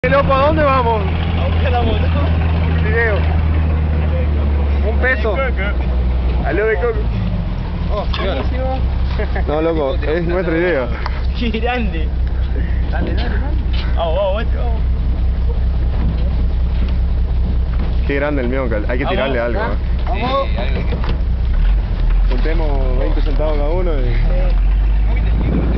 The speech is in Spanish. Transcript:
Loco, ¿a dónde vamos? A buscar la moto. Video. Un peso. A lo de coco. Oh, buenísimo. No, loco, es nuestra idea. Qué grande. Dale. Vamos, vamos. Qué grande el mioncal. Hay que tirarle algo. Vamos. Juntemos 20 centavos cada uno y...